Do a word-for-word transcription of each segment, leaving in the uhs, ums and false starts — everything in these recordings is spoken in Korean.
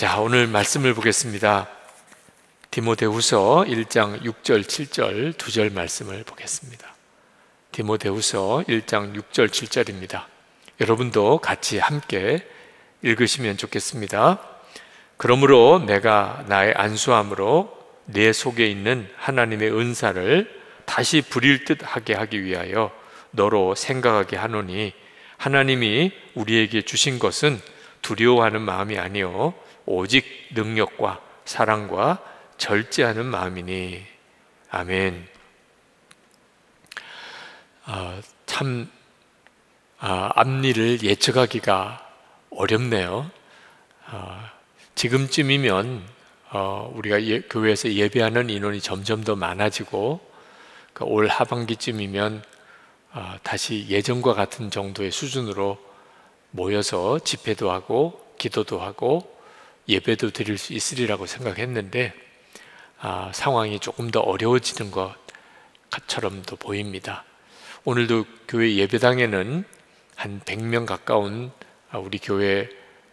자, 오늘 말씀을 보겠습니다. 디모데후서 일 장 육 절 칠 절 두 절 말씀을 보겠습니다. 디모데후서 일 장 육 절 칠 절입니다. 여러분도 같이 함께 읽으시면 좋겠습니다. 그러므로 내가 나의 안수함으로 내 속에 있는 하나님의 은사를 다시 부릴 듯 하게 하기 위하여 너로 생각하게 하노니, 하나님이 우리에게 주신 것은 두려워하는 마음이 아니요 오직 능력과 사랑과 절제하는 마음이니. 아멘. 아, 참 아, 앞일을 예측하기가 어렵네요. 아, 지금쯤이면 어, 우리가 예, 교회에서 예배하는 인원이 점점 더 많아지고 그 올 하반기쯤이면 어, 다시 예전과 같은 정도의 수준으로 모여서 집회도 하고 기도도 하고 예배도 드릴 수 있으리라고 생각했는데 아, 상황이 조금 더 어려워지는 것처럼도 보입니다. 오늘도 교회 예배당에는 한 백 명 가까운 우리 교회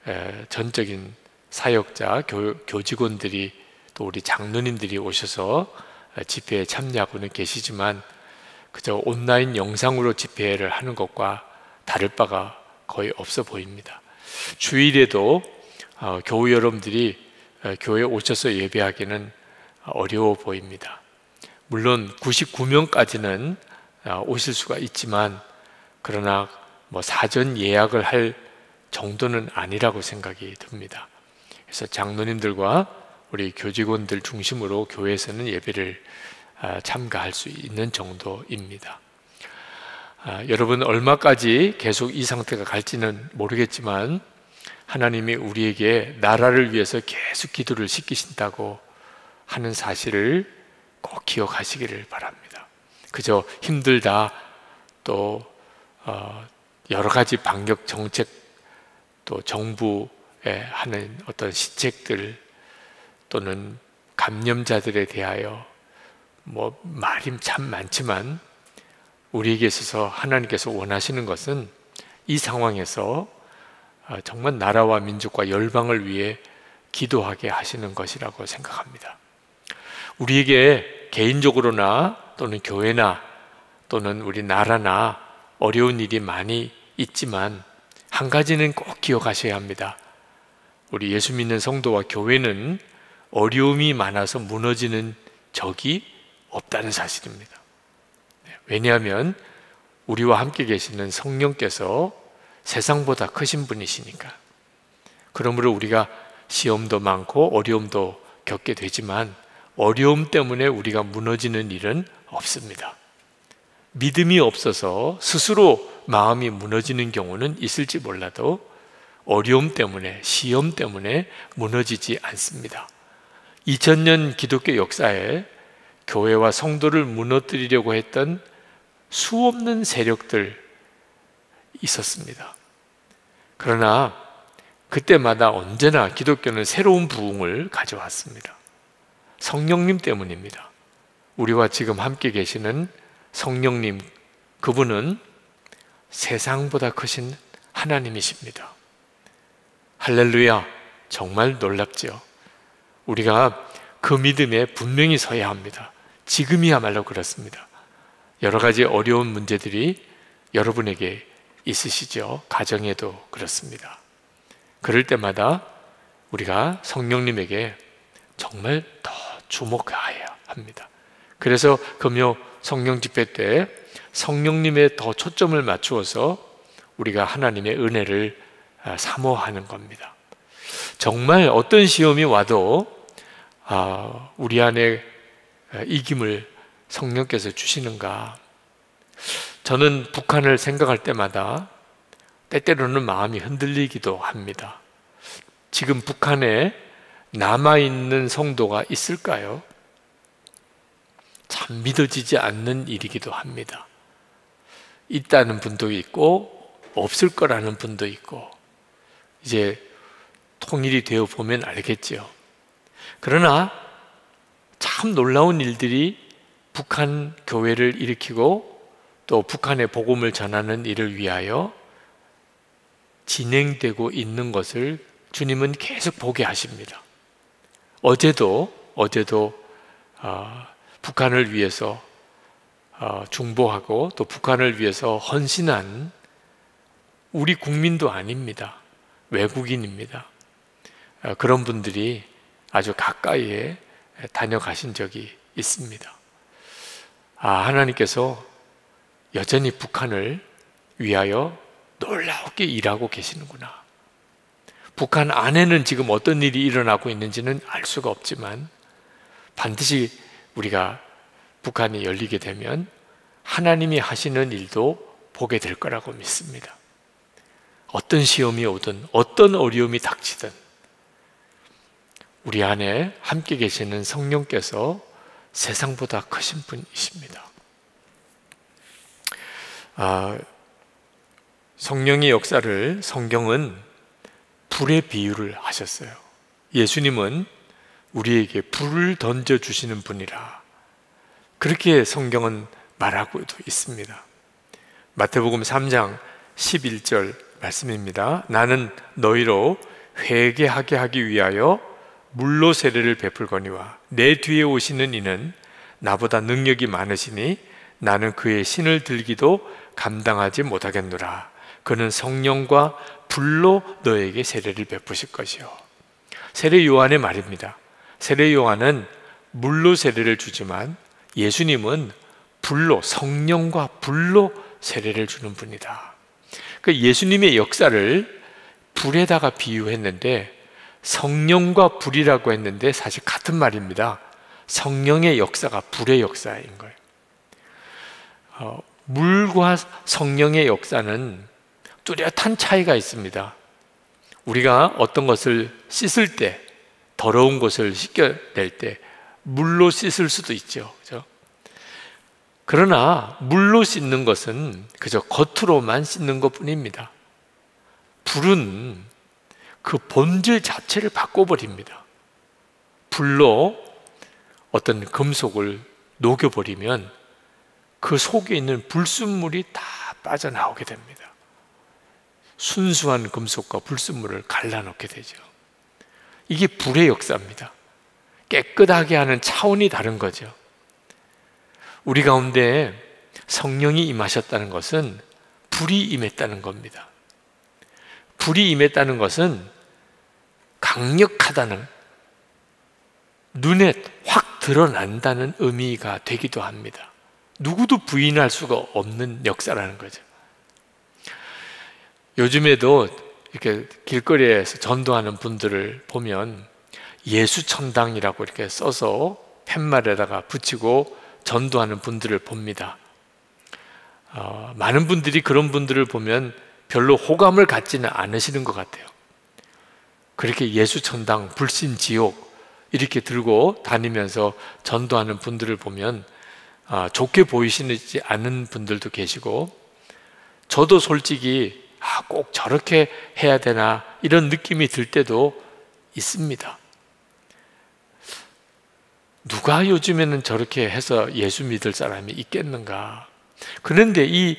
전적인 사역자, 교, 교직원들이 또 우리 장로님들이 오셔서 집회에 참여하고는 계시지만 그저 온라인 영상으로 집회를 하는 것과 다를 바가 거의 없어 보입니다. 주일에도 어, 교우 여러분들이 어, 교회에 오셔서 예배하기는 어려워 보입니다. 물론 구십구 명까지는 어, 오실 수가 있지만 그러나 뭐 사전 예약을 할 정도는 아니라고 생각이 듭니다. 그래서 장로님들과 우리 교직원들 중심으로 교회에서는 예배를 어, 참가할 수 있는 정도입니다. 아, 여러분 얼마까지 계속 이 상태가 갈지는 모르겠지만 하나님이 우리에게 나라를 위해서 계속 기도를 시키신다고 하는 사실을 꼭 기억하시기를 바랍니다. 그저 힘들다 또 어, 여러 가지 방역 정책 또 정부에 하는 어떤 시책들 또는 감염자들에 대하여 뭐 말이 참 많지만 우리에게 있어서 하나님께서 원하시는 것은 이 상황에서 정말 나라와 민족과 열방을 위해 기도하게 하시는 것이라고 생각합니다. 우리에게 개인적으로나 또는 교회나 또는 우리 나라나 어려운 일이 많이 있지만 한 가지는 꼭 기억하셔야 합니다. 우리 예수 믿는 성도와 교회는 어려움이 많아서 무너지는 적이 없다는 사실입니다. 왜냐하면 우리와 함께 계시는 성령께서 세상보다 크신 분이시니까. 그러므로 우리가 시험도 많고 어려움도 겪게 되지만 어려움 때문에 우리가 무너지는 일은 없습니다. 믿음이 없어서 스스로 마음이 무너지는 경우는 있을지 몰라도 어려움 때문에 시험 때문에 무너지지 않습니다. 이천 년 기독교 역사에 교회와 성도를 무너뜨리려고 했던 수없는 세력들 있었습니다. 그러나 그때마다 언제나 기독교는 새로운 부흥을 가져왔습니다. 성령님 때문입니다. 우리와 지금 함께 계시는 성령님, 그분은 세상보다 크신 하나님이십니다. 할렐루야, 정말 놀랍죠. 우리가 그 믿음에 분명히 서야 합니다. 지금이야말로 그렇습니다. 여러 가지 어려운 문제들이 여러분에게 있으시죠. 가정에도 그렇습니다. 그럴 때마다 우리가 성령님에게 정말 더 주목해야 합니다. 그래서 금요 성령 집회 때 성령님에 더 초점을 맞추어서 우리가 하나님의 은혜를 사모하는 겁니다. 정말 어떤 시험이 와도 우리 안에 이김을 성령께서 주시는가. 저는 북한을 생각할 때마다 때때로는 마음이 흔들리기도 합니다. 지금 북한에 남아있는 성도가 있을까요? 참 믿어지지 않는 일이기도 합니다. 있다는 분도 있고 없을 거라는 분도 있고 이제 통일이 되어 보면 알겠죠. 그러나 참 놀라운 일들이 북한 교회를 일으키고 또 북한의 복음을 전하는 일을 위하여 진행되고 있는 것을 주님은 계속 보게 하십니다. 어제도 어제도 어, 북한을 위해서 어, 중보하고 또 북한을 위해서 헌신한 우리 국민도 아닙니다. 외국인입니다. 어, 그런 분들이 아주 가까이에 다녀가신 적이 있습니다. 아, 하나님께서 여전히 북한을 위하여 놀랍게 일하고 계시는구나. 북한 안에는 지금 어떤 일이 일어나고 있는지는 알 수가 없지만 반드시 우리가 북한이 열리게 되면 하나님이 하시는 일도 보게 될 거라고 믿습니다. 어떤 시험이 오든 어떤 어려움이 닥치든 우리 안에 함께 계시는 성령께서 세상보다 크신 분이십니다. 아, 성령의 역사를 성경은 불의 비유를 하셨어요. 예수님은 우리에게 불을 던져주시는 분이라 그렇게 성경은 말하고도 있습니다. 마태복음 삼 장 십일 절 말씀입니다. 나는 너희로 회개하게 하기 위하여 물로 세례를 베풀거니와 내 뒤에 오시는 이는 나보다 능력이 많으시니 나는 그의 신을 들기도 감당하지 못하겠노라. 그는 성령과 불로 너에게 세례를 베푸실 것이요. 세례 요한의 말입니다. 세례 요한은 물로 세례를 주지만 예수님은 불로, 성령과 불로 세례를 주는 분이다. 그 예수님의 역사를 불에다가 비유했는데 성령과 불이라고 했는데 사실 같은 말입니다. 성령의 역사가 불의 역사인 거예요. 어, 물과 성령의 역사는 뚜렷한 차이가 있습니다. 우리가 어떤 것을 씻을 때, 더러운 것을 씻겨낼 때 물로 씻을 수도 있죠. 그죠? 그러나 물로 씻는 것은 그저 겉으로만 씻는 것뿐입니다. 불은 그 본질 자체를 바꿔버립니다. 불로 어떤 금속을 녹여버리면 그 속에 있는 불순물이 다 빠져나오게 됩니다. 순수한 금속과 불순물을 갈라놓게 되죠. 이게 불의 역사입니다. 깨끗하게 하는 차원이 다른 거죠. 우리 가운데 성령이 임하셨다는 것은 불이 임했다는 겁니다. 불이 임했다는 것은 강력하다는, 눈에 확 드러난다는 의미가 되기도 합니다. 누구도 부인할 수가 없는 역사라는 거죠. 요즘에도 이렇게 길거리에서 전도하는 분들을 보면 예수천당이라고 이렇게 써서 팻말에다가 붙이고 전도하는 분들을 봅니다. 어, 많은 분들이 그런 분들을 보면 별로 호감을 갖지는 않으시는 것 같아요. 그렇게 예수천당, 불신지옥 이렇게 들고 다니면서 전도하는 분들을 보면 아, 좋게 보이시지 않는 분들도 계시고, 저도 솔직히 아, 꼭 저렇게 해야 되나 이런 느낌이 들 때도 있습니다. 누가 요즘에는 저렇게 해서 예수 믿을 사람이 있겠는가? 그런데 이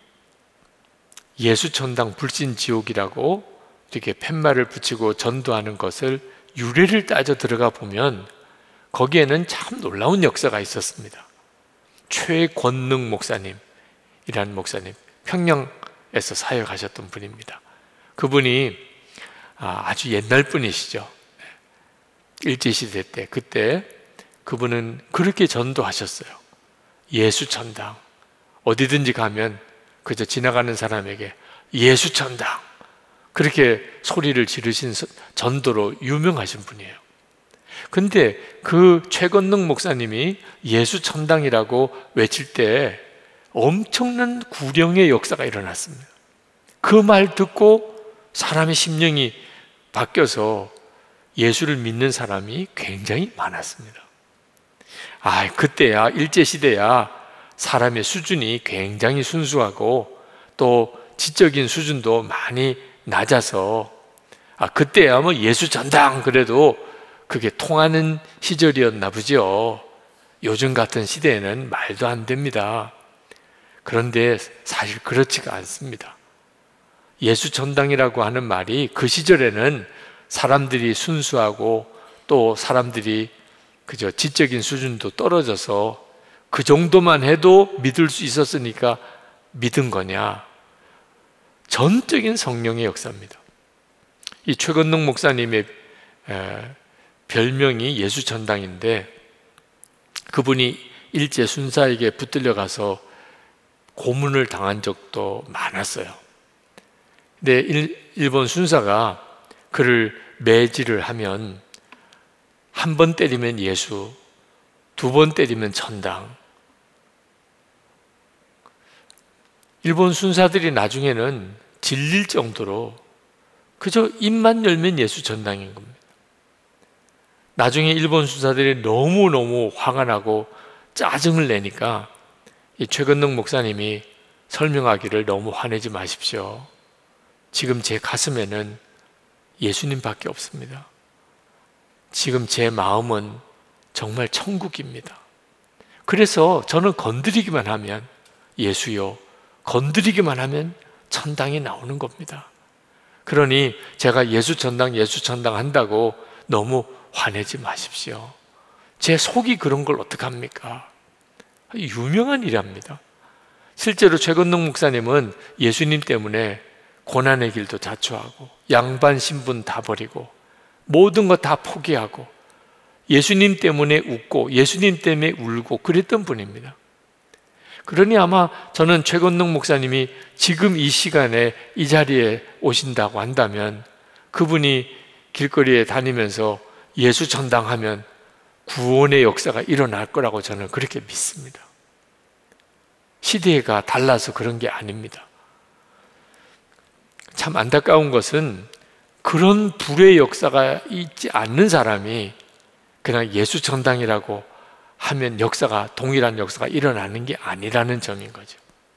예수천당 불신지옥이라고 이렇게 팻말을 붙이고 전도하는 것을 유래를 따져 들어가 보면 거기에는 참 놀라운 역사가 있었습니다. 최권능 목사님이라는 목사님, 평양에서 사역하셨던 분입니다. 그분이 아주 옛날 분이시죠. 일제시대 때, 그때 그분은 그렇게 전도하셨어요. 예수천당, 어디든지 가면 그저 지나가는 사람에게 예수천당, 그렇게 소리를 지르신 전도로 유명하신 분이에요. 근데 그 최건능 목사님이 예수천당이라고 외칠 때 엄청난 구령의 역사가 일어났습니다. 그 말 듣고 사람의 심령이 바뀌어서 예수를 믿는 사람이 굉장히 많았습니다. 아, 그때야, 일제시대야 사람의 수준이 굉장히 순수하고 또 지적인 수준도 많이 낮아서, 아, 그때야 뭐 예수전당 그래도 그게 통하는 시절이었나 보죠. 요즘 같은 시대에는 말도 안 됩니다. 그런데 사실 그렇지가 않습니다. 예수전당이라고 하는 말이 그 시절에는 사람들이 순수하고 또 사람들이 그저 지적인 수준도 떨어져서 그 정도만 해도 믿을 수 있었으니까 믿은 거냐? 전적인 성령의 역사입니다. 이 최건능 목사님의 에, 별명이 예수전당인데, 그분이 일제 순사에게 붙들려 가서 고문을 당한 적도 많았어요. 근데 일, 일본 순사가 그를 매질을 하면 한 번 때리면 예수, 두 번 때리면 천당. 일본 순사들이 나중에는 질릴 정도로 그저 입만 열면 예수 전당인 겁니다. 나중에 일본 순사들이 너무너무 화가 나고 짜증을 내니까 이 최건능 목사님이 설명하기를, 너무 화내지 마십시오. 지금 제 가슴에는 예수님밖에 없습니다. 지금 제 마음은 정말 천국입니다. 그래서 저는 건드리기만 하면 예수요, 건드리기만 하면 천당이 나오는 겁니다. 그러니 제가 예수 천당, 예수 천당 한다고 너무 화내지 마십시오. 제 속이 그런 걸 어떡합니까? 유명한 일입니다. 실제로 최건능 목사님은 예수님 때문에 고난의 길도 자초하고 양반 신분 다 버리고 모든 거 다 포기하고 예수님 때문에 웃고 예수님 때문에 울고 그랬던 분입니다. 그러니 아마 저는 최건능 목사님이 지금 이 시간에 이 자리에 오신다고 한다면 그분이 길거리에 다니면서 예수 전당하면 구원의 역사가 일어날 거라고 저는 그렇게 믿습니다. 시대가 달라서 그런 게 아닙니다. 참 안타까운 것은 그런 불의 역사가 있지 않는 사람이 그냥 예수 전당이라고 하면 역사가, 동일한 역사가 일어나는 게 아니라는 점인 거죠.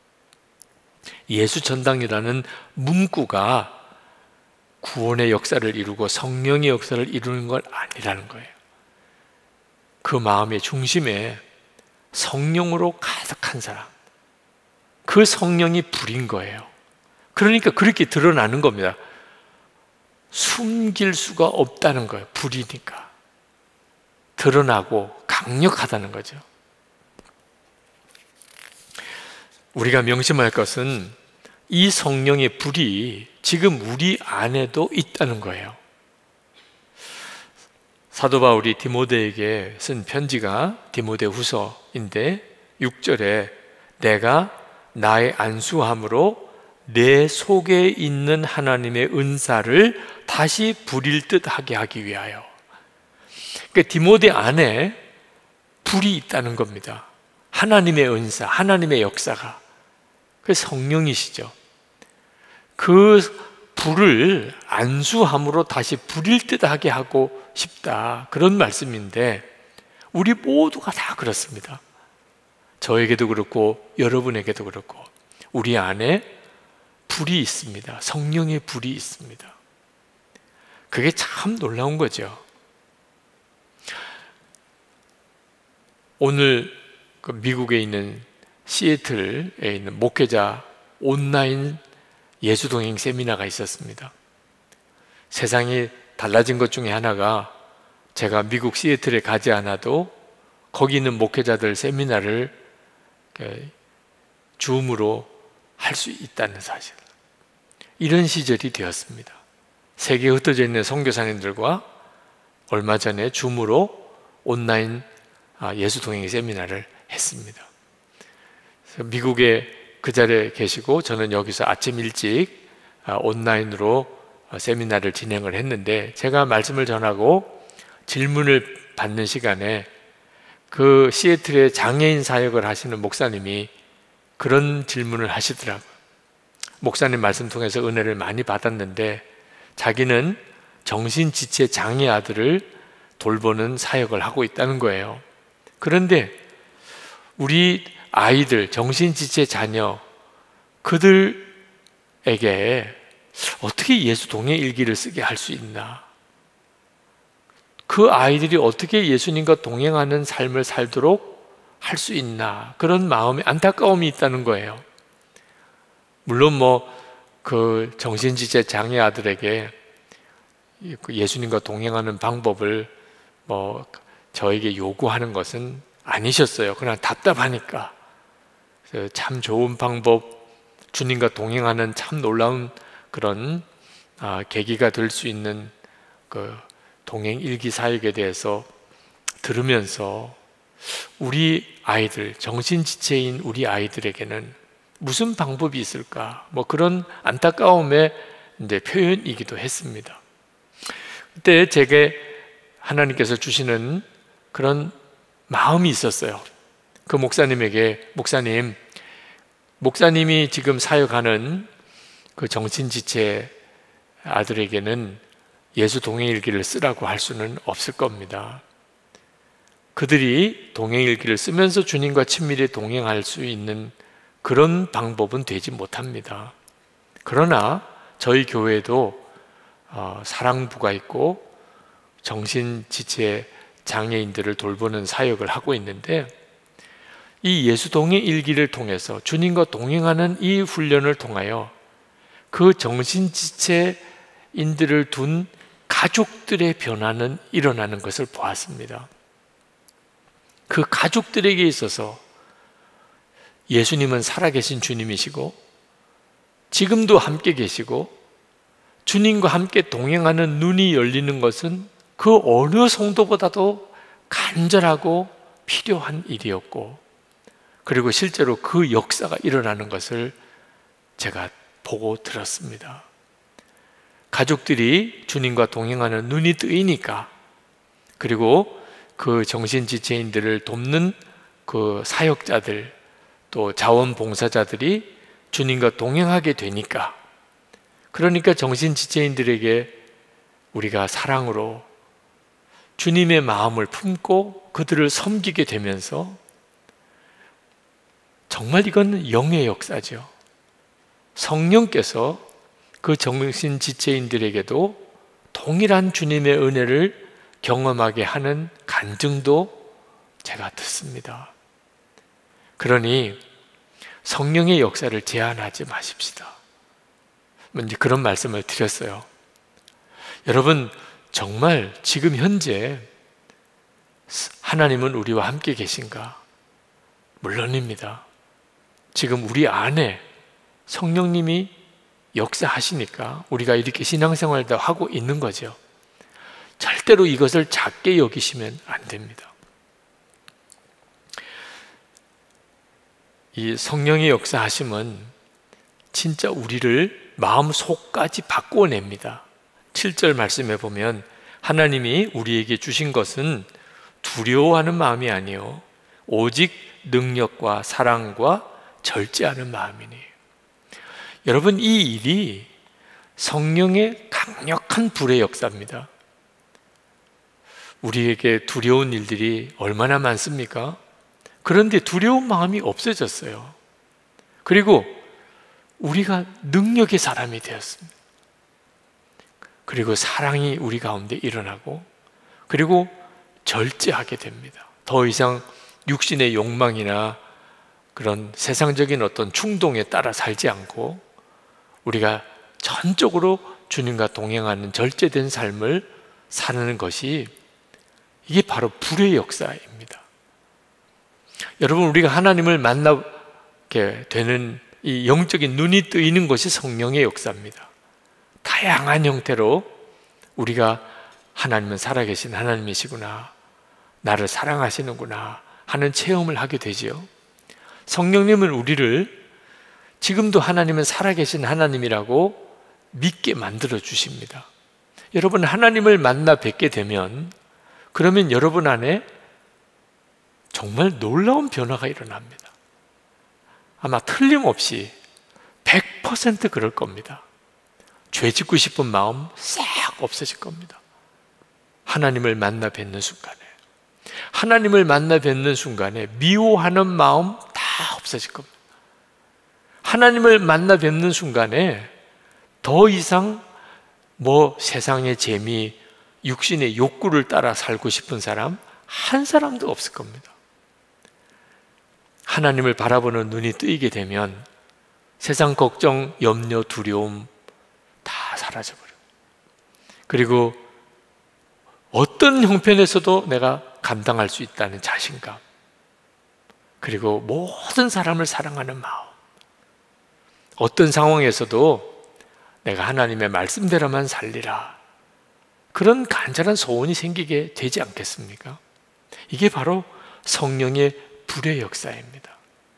예수 전당이라는 문구가 구원의 역사를 이루고 성령의 역사를 이루는 건 아니라는 거예요. 그 마음의 중심에 성령으로 가득한 사람, 그 성령이 불인 거예요. 그러니까 그렇게 드러나는 겁니다. 숨길 수가 없다는 거예요. 불이니까 드러나고 강력하다는 거죠. 우리가 명심할 것은 이 성령의 불이 지금 우리 안에도 있다는 거예요. 사도 바울이 디모데에게 쓴 편지가 디모데후서인데 육 절에 내가 나의 안수함으로 내 속에 있는 하나님의 은사를 다시 부릴 듯 하게 하기 위하여. 그러니까 디모데 안에 불이 있다는 겁니다. 하나님의 은사, 하나님의 역사가. 그 성령이시죠. 그 불을 안수함으로 다시 부릴 듯 하게 하고 싶다, 그런 말씀인데 우리 모두가 다 그렇습니다. 저에게도 그렇고 여러분에게도 그렇고 우리 안에 불이 있습니다. 성령의 불이 있습니다. 그게 참 놀라운 거죠. 오늘 그 미국에 있는 시애틀에 있는 목회자 온라인 예수동행 세미나가 있었습니다. 세상이 달라진 것 중에 하나가 제가 미국 시애틀에 가지 않아도 거기 있는 목회자들 세미나를 줌으로 할 수 있다는 사실. 이런 시절이 되었습니다. 세계에 흩어져 있는 선교사님들과 얼마 전에 줌으로 온라인 예수동행 세미나를 했습니다. 미국에 그 자리에 계시고 저는 여기서 아침 일찍 온라인으로 세미나를 진행을 했는데 제가 말씀을 전하고 질문을 받는 시간에 그 시애틀의 장애인 사역을 하시는 목사님이 그런 질문을 하시더라고요. 목사님 말씀 통해서 은혜를 많이 받았는데 자기는 정신지체 장애 아들을 돌보는 사역을 하고 있다는 거예요. 그런데 우리 아이들, 정신지체 자녀, 그들에게 어떻게 예수 동행 일기를 쓰게 할 수 있나? 그 아이들이 어떻게 예수님과 동행하는 삶을 살도록 할 수 있나? 그런 마음의 안타까움이 있다는 거예요. 물론 뭐 그 정신지체 장애 아들에게 예수님과 동행하는 방법을 뭐 저에게 요구하는 것은 아니셨어요. 그냥 답답하니까. 참 좋은 방법, 주님과 동행하는 참 놀라운 그런 아, 계기가 될 수 있는 그 동행 일기 사역에 대해서 들으면서 우리 아이들, 정신지체인 우리 아이들에게는 무슨 방법이 있을까? 뭐 그런 안타까움의 이제 표현이기도 했습니다. 그때 제게 하나님께서 주시는 그런 마음이 있었어요. 그 목사님에게, 목사님, 목사님이 지금 사역하는 그 정신지체 아들에게는 예수 동행일기를 쓰라고 할 수는 없을 겁니다. 그들이 동행일기를 쓰면서 주님과 친밀히 동행할 수 있는 그런 방법은 되지 못합니다. 그러나 저희 교회에도 어, 사랑부가 있고 정신지체 장애인들을 돌보는 사역을 하고 있는데, 이 예수 동행일기를 통해서 주님과 동행하는 이 훈련을 통하여 그 정신지체인들을 둔 가족들의 변화는 일어나는 것을 보았습니다. 그 가족들에게 있어서 예수님은 살아계신 주님이시고 지금도 함께 계시고 주님과 함께 동행하는 눈이 열리는 것은 그 어느 성도보다도 간절하고 필요한 일이었고, 그리고 실제로 그 역사가 일어나는 것을 제가 보고 들었습니다. 가족들이 주님과 동행하는 눈이 뜨이니까, 그리고 그 정신지체인들을 돕는 그 사역자들, 또 자원봉사자들이 주님과 동행하게 되니까, 그러니까 정신지체인들에게 우리가 사랑으로 주님의 마음을 품고 그들을 섬기게 되면서, 정말 이건 영의 역사죠. 성령께서 그 정신지체인들에게도 동일한 주님의 은혜를 경험하게 하는 간증도 제가 듣습니다. 그러니 성령의 역사를 제한하지 마십시다. 이제 그런 말씀을 드렸어요. 여러분, 정말 지금 현재 하나님은 우리와 함께 계신가? 물론입니다. 지금 우리 안에 성령님이 역사하시니까 우리가 이렇게 신앙생활도 하고 있는 거죠. 절대로 이것을 작게 여기시면 안 됩니다. 이 성령의 역사하심은 진짜 우리를 마음속까지 바꾸어냅니다. 칠 절 말씀에 보면 하나님이 우리에게 주신 것은 두려워하는 마음이 아니요 오직 능력과 사랑과 절제하는 마음이니. 여러분, 이 일이 성령의 강력한 불의 역사입니다. 우리에게 두려운 일들이 얼마나 많습니까? 그런데 두려운 마음이 없어졌어요. 그리고 우리가 능력의 사람이 되었습니다. 그리고 사랑이 우리 가운데 일어나고, 그리고 절제하게 됩니다. 더 이상 육신의 욕망이나 그런 세상적인 어떤 충동에 따라 살지 않고 우리가 전적으로 주님과 동행하는 절제된 삶을 사는 것이, 이게 바로 불의 역사입니다. 여러분, 우리가 하나님을 만나게 되는 이 영적인 눈이 뜨이는 것이 성령의 역사입니다. 다양한 형태로 우리가 하나님은 살아계신 하나님이시구나, 나를 사랑하시는구나 하는 체험을 하게 되지요. 성령님은 우리를 지금도 하나님은 살아계신 하나님이라고 믿게 만들어 주십니다. 여러분, 하나님을 만나 뵙게 되면 그러면 여러분 안에 정말 놀라운 변화가 일어납니다. 아마 틀림없이 백 퍼센트 그럴 겁니다. 죄 짓고 싶은 마음 싹 없어질 겁니다. 하나님을 만나 뵙는 순간에, 하나님을 만나 뵙는 순간에 미워하는 마음 다 없어질 겁니다. 하나님을 만나 뵙는 순간에 더 이상 뭐 세상의 재미, 육신의 욕구를 따라 살고 싶은 사람 한 사람도 없을 겁니다. 하나님을 바라보는 눈이 뜨이게 되면 세상 걱정, 염려, 두려움 다 사라져버려요. 그리고 어떤 형편에서도 내가 감당할 수 있다는 자신감, 그리고 모든 사람을 사랑하는 마음, 어떤 상황에서도 내가 하나님의 말씀대로만 살리라, 그런 간절한 소원이 생기게 되지 않겠습니까? 이게 바로 성령의 불의 역사입니다.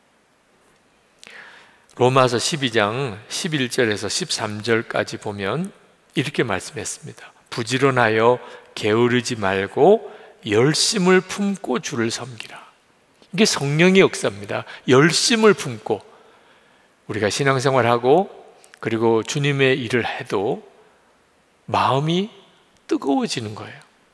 로마서 십이 장 십일 절에서 십삼 절까지 보면 이렇게 말씀했습니다. 부지런하여 게으르지 말고 열심을 품고 주를 섬기라. 이게 성령의 역사입니다. 열심을 품고 우리가 신앙생활하고 그리고 주님의 일을 해도 마음이 뜨거워지는 거예요.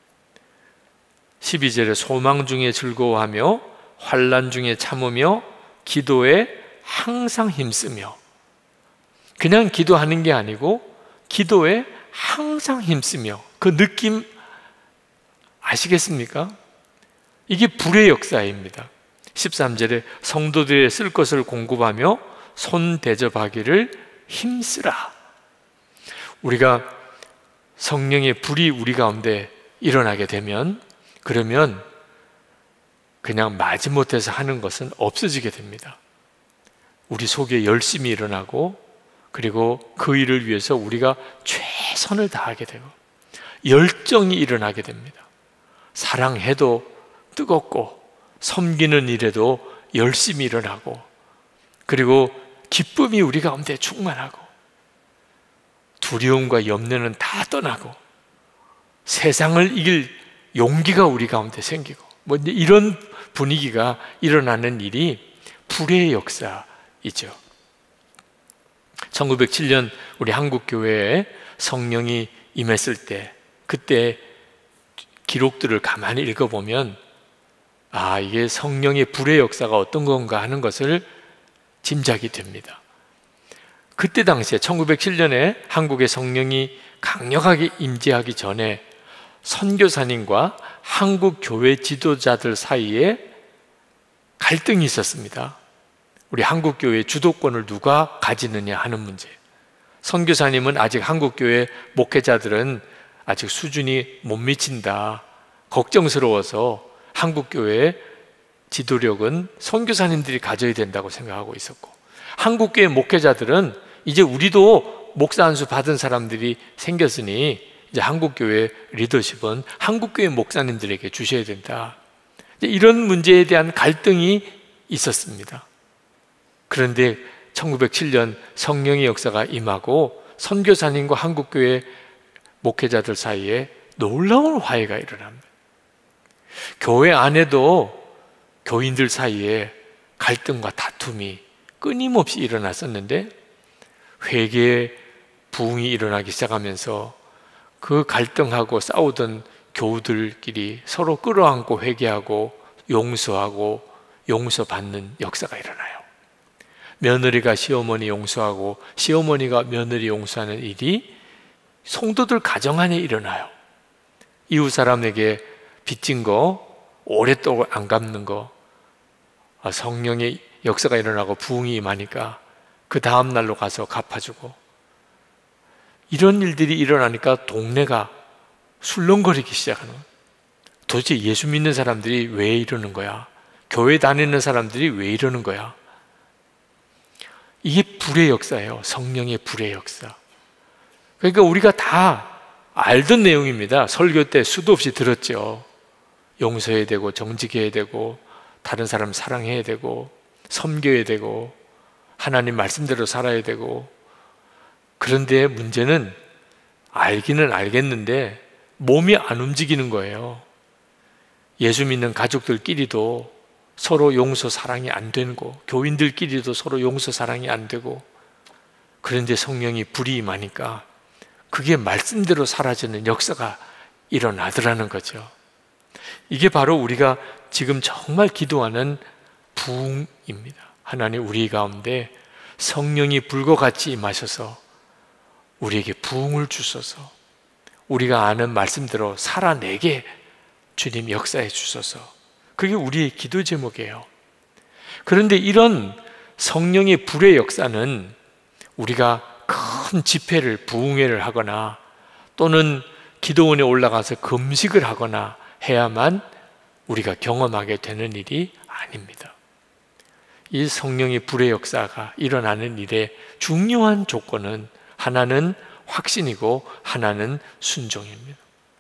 십이 절에 소망 중에 즐거워하며 환난 중에 참으며 기도에 항상 힘쓰며, 그냥 기도하는 게 아니고 기도에 항상 힘쓰며, 그 느낌 아시겠습니까? 이게 불의 역사입니다. 십삼 절에 성도들의 쓸 것을 공급하며 손 대접하기를 힘쓰라. 우리가 성령의 불이 우리 가운데 일어나게 되면, 그러면 그냥 마지못해서 하는 것은 없어지게 됩니다. 우리 속에 열심이 일어나고, 그리고 그 일을 위해서 우리가 최선을 다하게 되고 열정이 일어나게 됩니다. 사랑해도 뜨겁고 섬기는 일에도 열심히 일어나고, 그리고 기쁨이 우리 가운데 충만하고, 두려움과 염려는 다 떠나고 세상을 이길 용기가 우리 가운데 생기고, 뭐 이런 분위기가 일어나는 일이 불의 역사이죠. 천구백칠 년 우리 한국교회에 성령이 임했을 때, 그때 기록들을 가만히 읽어보면 아, 이게 성령의 불의 역사가 어떤 건가 하는 것을 짐작이 됩니다. 그때 당시에 천구백칠 년에 한국에 성령이 강력하게 임재하기 전에 선교사님과 한국 교회 지도자들 사이에 갈등이 있었습니다. 우리 한국 교회 주도권을 누가 가지느냐 하는 문제. 선교사님은 아직 한국 교회 목회자들은 아직 수준이 못 미친다, 걱정스러워서 한국 교회의 지도력은 선교사님들이 가져야 된다고 생각하고 있었고, 한국 교회 목회자들은 이제 우리도 목사 안수 받은 사람들이 생겼으니 이제 한국 교회 리더십은 한국 교회 목사님들에게 주셔야 된다, 이런 문제에 대한 갈등이 있었습니다. 그런데 천구백칠 년 성령의 역사가 임하고 선교사님과 한국 교회 목회자들 사이에 놀라운 화해가 일어납니다. 교회 안에도 교인들 사이에 갈등과 다툼이 끊임없이 일어났었는데, 회개의 부흥이 일어나기 시작하면서 그 갈등하고 싸우던 교우들끼리 서로 끌어안고 회개하고 용서하고 용서받는 역사가 일어나요. 며느리가 시어머니 용서하고 시어머니가 며느리 용서하는 일이 성도들 가정 안에 일어나요. 이웃 사람에게 빚진 거 오랫동안 안 갚는 거, 성령의 역사가 일어나고 부흥이 임하니까 그 다음 날로 가서 갚아주고, 이런 일들이 일어나니까 동네가 술렁거리기 시작하는 거예요. 도대체 예수 믿는 사람들이 왜 이러는 거야? 교회 다니는 사람들이 왜 이러는 거야? 이게 불의 역사예요. 성령의 불의 역사. 그러니까 우리가 다 알던 내용입니다. 설교 때 수도 없이 들었죠. 용서해야 되고 정직해야 되고 다른 사람 사랑해야 되고 섬겨야 되고 하나님 말씀대로 살아야 되고. 그런데 문제는 알기는 알겠는데 몸이 안 움직이는 거예요. 예수 믿는 가족들끼리도 서로 용서 사랑이 안 되고, 교인들끼리도 서로 용서 사랑이 안 되고, 그런데 성령이 불이 임하니까 그게 말씀대로 사라지는 역사가 일어나더라는 거죠. 이게 바로 우리가 지금 정말 기도하는 부흥입니다. 하나님 우리 가운데 성령이 불과 같이 임하셔서 우리에게 부흥을 주셔서 우리가 아는 말씀대로 살아내게 주님 역사해 주셔서, 그게 우리의 기도 제목이에요. 그런데 이런 성령의 불의 역사는 우리가 큰 집회를 부흥회를 하거나 또는 기도원에 올라가서 금식을 하거나 해야만 우리가 경험하게 되는 일이 아닙니다. 이 성령의 불의 역사가 일어나는 일의 중요한 조건은 하나는 확신이고 하나는 순종입니다.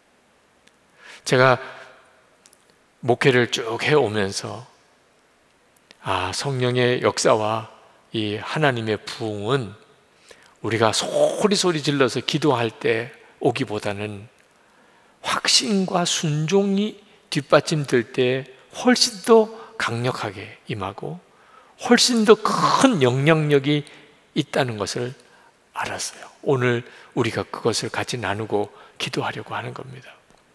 제가 목회를 쭉 해오면서 아, 성령의 역사와 이 하나님의 부흥은 우리가 소리소리 질러서 기도할 때 오기보다는 확신과 순종이 뒷받침될 때 훨씬 더 강력하게 임하고 훨씬 더 큰 영향력이 있다는 것을 알았어요. 오늘 우리가 그것을 같이 나누고 기도하려고 하는 겁니다.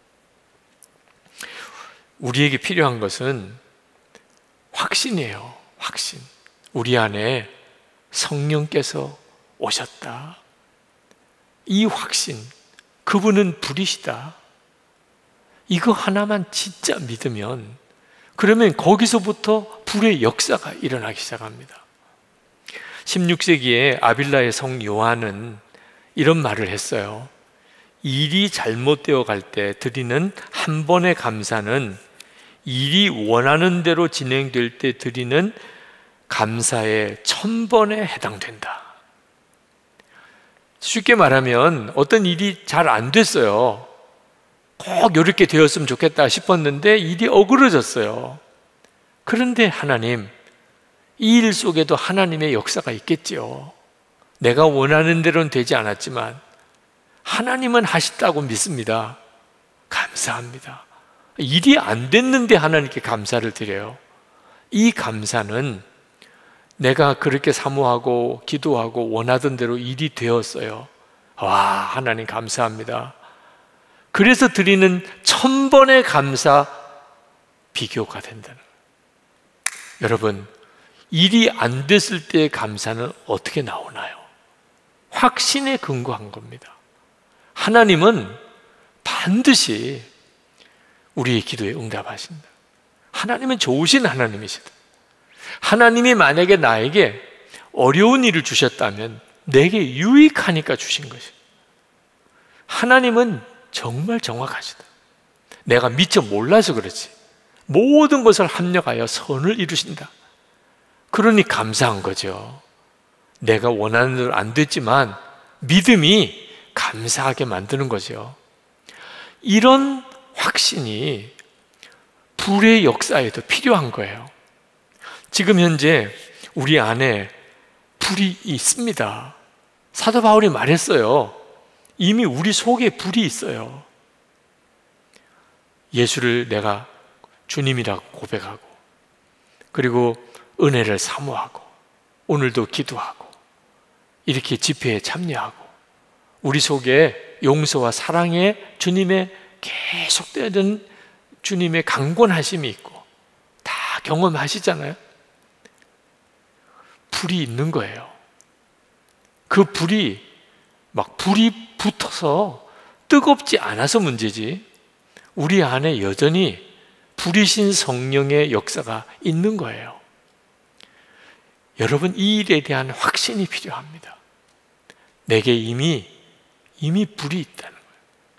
우리에게 필요한 것은 확신이에요. 확신. 우리 안에 성령께서 오셨다. 이 확신, 그분은 불이시다. 이거 하나만 진짜 믿으면 그러면 거기서부터 불의 역사가 일어나기 시작합니다. 십육 세기에 아빌라의 성 요한은 이런 말을 했어요. 일이 잘못되어 갈 때 드리는 한 번의 감사는 일이 원하는 대로 진행될 때 드리는 감사의 천 번에 해당된다. 쉽게 말하면 어떤 일이 잘 안 됐어요. 꼭 이렇게 되었으면 좋겠다 싶었는데 일이 어그러졌어요. 그런데 하나님, 이 일 속에도 하나님의 역사가 있겠지요. 내가 원하는 대로는 되지 않았지만 하나님은 하셨다고 믿습니다. 감사합니다. 일이 안 됐는데 하나님께 감사를 드려요. 이 감사는 내가 그렇게 사모하고 기도하고 원하던 대로 일이 되었어요. 와, 하나님 감사합니다. 그래서 드리는 천 번의 감사 비교가 된다는 거예요. 여러분, 일이 안 됐을 때의 감사는 어떻게 나오나요? 확신에 근거한 겁니다. 하나님은 반드시 우리의 기도에 응답하신다. 하나님은 좋으신 하나님이시다. 하나님이 만약에 나에게 어려운 일을 주셨다면 내게 유익하니까 주신 것이다. 하나님은 정말 정확하시다. 내가 미처 몰라서 그렇지 모든 것을 합력하여 선을 이루신다. 그러니 감사한 거죠. 내가 원하는 대로 안 됐지만 믿음이 감사하게 만드는 거죠. 이런 확신이 불의 역사에도 필요한 거예요. 지금 현재 우리 안에 불이 있습니다. 사도 바울이 말했어요. 이미 우리 속에 불이 있어요. 예수를 내가 주님이라고 고백하고 그리고 은혜를 사모하고 오늘도 기도하고 이렇게 집회에 참여하고 우리 속에 용서와 사랑의 주님의 계속되는 주님의 강권하심이 있고 다 경험하시잖아요. 불이 있는 거예요. 그 불이 막 불이 붙어서 뜨겁지 않아서 문제지 우리 안에 여전히 불이신 성령의 역사가 있는 거예요. 여러분, 이 일에 대한 확신이 필요합니다. 내게 이미 이미 불이 있다는 거예요.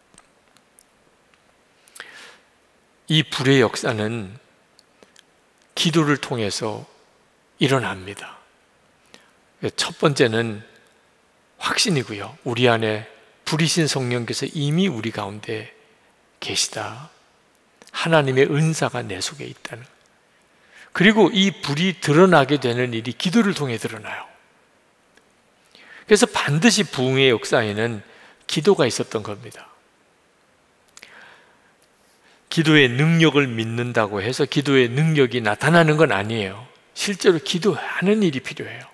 이 불의 역사는 기도를 통해서 일어납니다. 첫 번째는 확신이고요. 우리 안에 불이신 성령께서 이미 우리 가운데 계시다. 하나님의 은사가 내 속에 있다는. 그리고 이 불이 드러나게 되는 일이 기도를 통해 드러나요. 그래서 반드시 부흥의 역사에는 기도가 있었던 겁니다. 기도의 능력을 믿는다고 해서 기도의 능력이 나타나는 건 아니에요. 실제로 기도하는 일이 필요해요.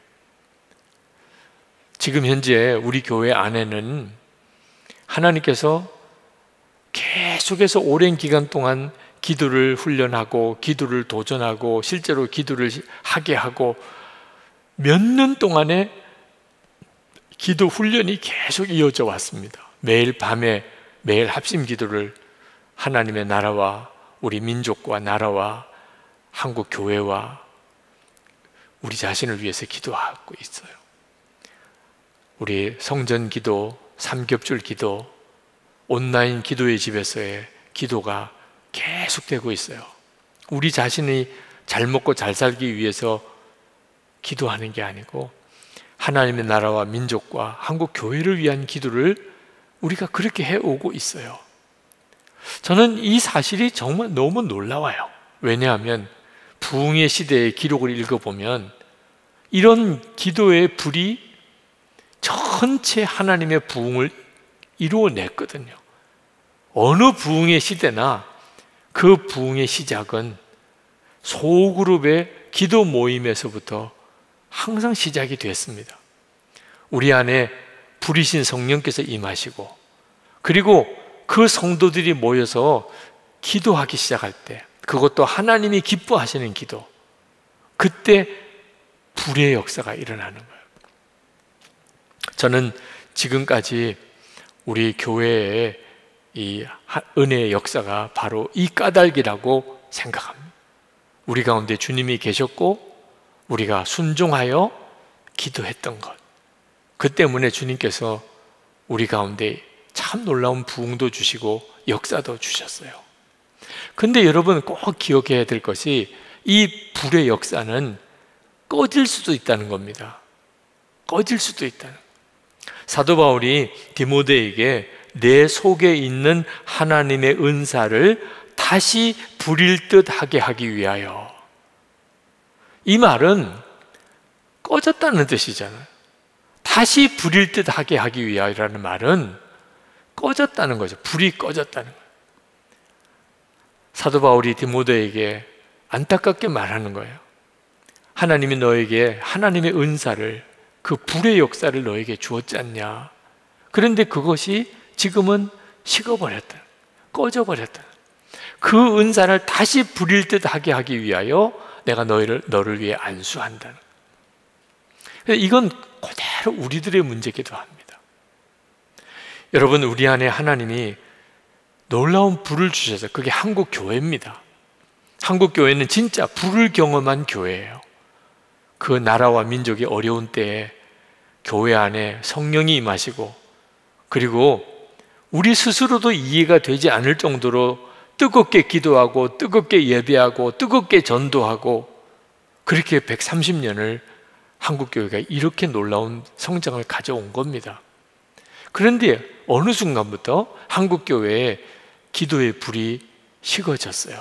지금 현재 우리 교회 안에는 하나님께서 계속해서 오랜 기간 동안 기도를 훈련하고 기도를 도전하고 실제로 기도를 하게 하고 몇 년 동안에 기도 훈련이 계속 이어져 왔습니다. 매일 밤에 매일 합심 기도를 하나님의 나라와 우리 민족과 나라와 한국 교회와 우리 자신을 위해서 기도하고 있어요. 우리 성전 기도, 삼겹줄 기도, 온라인 기도의 집에서의 기도가 계속되고 있어요. 우리 자신이 잘 먹고 잘 살기 위해서 기도하는 게 아니고 하나님의 나라와 민족과 한국 교회를 위한 기도를 우리가 그렇게 해오고 있어요. 저는 이 사실이 정말 너무 놀라워요. 왜냐하면 부흥의 시대의 기록을 읽어보면 이런 기도의 불이 전체 하나님의 부흥을 이루어냈거든요. 어느 부흥의 시대나 그 부흥의 시작은 소그룹의 기도 모임에서부터 항상 시작이 됐습니다. 우리 안에 불이신 성령께서 임하시고, 그리고 그 성도들이 모여서 기도하기 시작할 때, 그것도 하나님이 기뻐하시는 기도, 그때 불의 역사가 일어나는 거예요. 저는 지금까지 우리 교회의 이 은혜의 역사가 바로 이 까닭이라고 생각합니다. 우리 가운데 주님이 계셨고 우리가 순종하여 기도했던 것, 그 때문에 주님께서 우리 가운데 참 놀라운 부흥도 주시고 역사도 주셨어요. 근데 여러분 꼭 기억해야 될 것이, 이 불의 역사는 꺼질 수도 있다는 겁니다. 꺼질 수도 있다는 거예요. 사도 바울이 디모데에게 내 속에 있는 하나님의 은사를 다시 부릴 듯 하게 하기 위하여, 이 말은 꺼졌다는 뜻이잖아요. 다시 부릴 듯 하게 하기 위하여라는 말은 꺼졌다는 거죠. 불이 꺼졌다는 거예요. 사도 바울이 디모데에게 안타깝게 말하는 거예요. 하나님이 너에게 하나님의 은사를, 그 불의 역사를 너에게 주었지 않냐. 그런데 그것이 지금은 식어버렸다, 꺼져버렸다. 그 은사를 다시 부릴 듯 하게 하기 위하여 내가 너희를, 너를 위해 안수한다. 이건 그대로 우리들의 문제이기도 합니다. 여러분, 우리 안에 하나님이 놀라운 불을 주셔서, 그게 한국 교회입니다. 한국 교회는 진짜 불을 경험한 교회예요. 그 나라와 민족이 어려운 때에 교회 안에 성령이 임하시고, 그리고 우리 스스로도 이해가 되지 않을 정도로 뜨겁게 기도하고 뜨겁게 예배하고 뜨겁게 전도하고, 그렇게 백삼십 년을 한국교회가 이렇게 놀라운 성장을 가져온 겁니다. 그런데 어느 순간부터 한국교회에 기도의 불이 식어졌어요.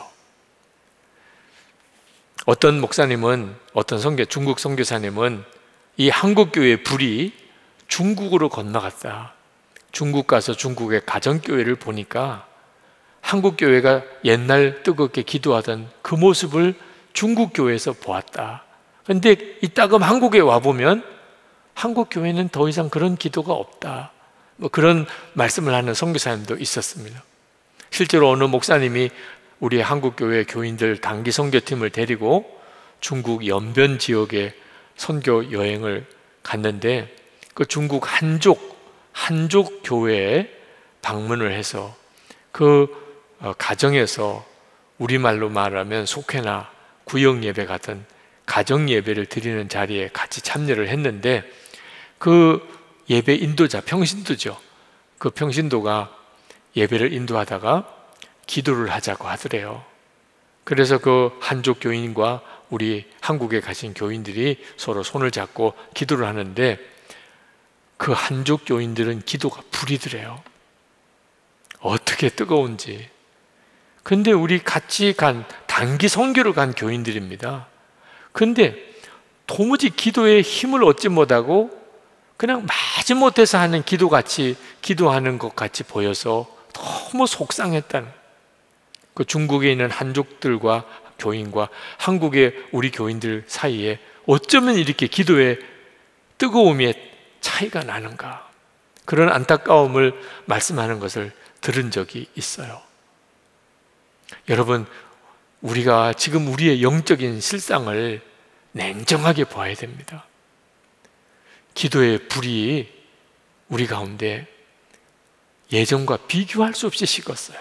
어떤 목사님은, 어떤 선교, 중국 선교사님은 이 한국교회의 불이 중국으로 건너갔다. 중국 가서 중국의 가정교회를 보니까 한국교회가 옛날 뜨겁게 기도하던 그 모습을 중국교회에서 보았다. 그런데 이따금 한국에 와보면 한국교회는 더 이상 그런 기도가 없다. 뭐 그런 말씀을 하는 선교사님도 있었습니다. 실제로 어느 목사님이 우리 한국교회 교인들 단기 선교팀을 데리고 중국 연변 지역에 선교 여행을 갔는데, 그 중국 한족, 한족 교회에 방문을 해서 그 가정에서 우리말로 말하면 속회나 구역 예배 같은 가정 예배를 드리는 자리에 같이 참여를 했는데, 그 예배 인도자, 평신도죠. 그 평신도가 예배를 인도하다가 기도를 하자고 하더래요. 그래서 그 한족 교인과 우리 한국에 가신 교인들이 서로 손을 잡고 기도를 하는데, 그 한족 교인들은 기도가 불이더래요. 어떻게 뜨거운지. 근데 우리 같이 간 단기 선교를 간 교인들입니다. 근데 도무지 기도에 힘을 얻지 못하고 그냥 마지못해서 하는 기도같이, 기도하는 것 같이 보여서 너무 속상했다는, 그 중국에 있는 한족들과 교인과 한국의 우리 교인들 사이에 어쩌면 이렇게 기도의 뜨거움의 차이가 나는가, 그런 안타까움을 말씀하는 것을 들은 적이 있어요. 여러분, 우리가 지금 우리의 영적인 실상을 냉정하게 봐야 됩니다. 기도의 불이 우리 가운데 예전과 비교할 수 없이 식었어요.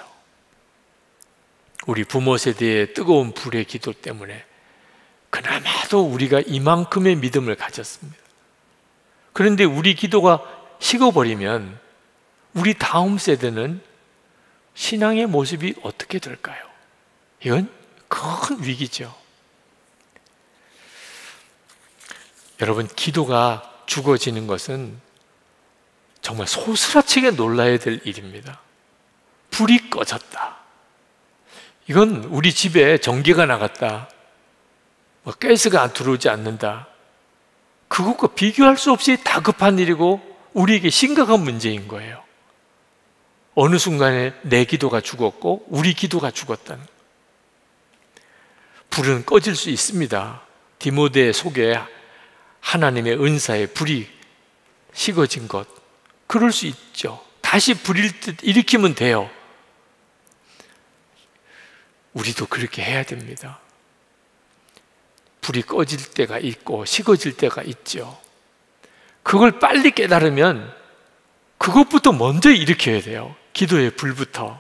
우리 부모 세대의 뜨거운 불의 기도 때문에 그나마도 우리가 이만큼의 믿음을 가졌습니다. 그런데 우리 기도가 식어버리면 우리 다음 세대는 신앙의 모습이 어떻게 될까요? 이건 큰 위기죠. 여러분, 기도가 죽어지는 것은 정말 소스라치게 놀라야 될 일입니다. 불이 꺼졌다. 이건 우리 집에 전기가 나갔다, 뭐 가스가 안 들어오지 않는다, 그것과 비교할 수 없이 다급한 일이고 우리에게 심각한 문제인 거예요. 어느 순간에 내 기도가 죽었고 우리 기도가 죽었다는. 불은 꺼질 수 있습니다. 디모데 속에 하나님의 은사에 불이 식어진 것, 그럴 수 있죠. 다시 불일 듯 일으키면 돼요. 우리도 그렇게 해야 됩니다. 불이 꺼질 때가 있고 식어질 때가 있죠. 그걸 빨리 깨달으면 그것부터 먼저 일으켜야 돼요. 기도의 불부터.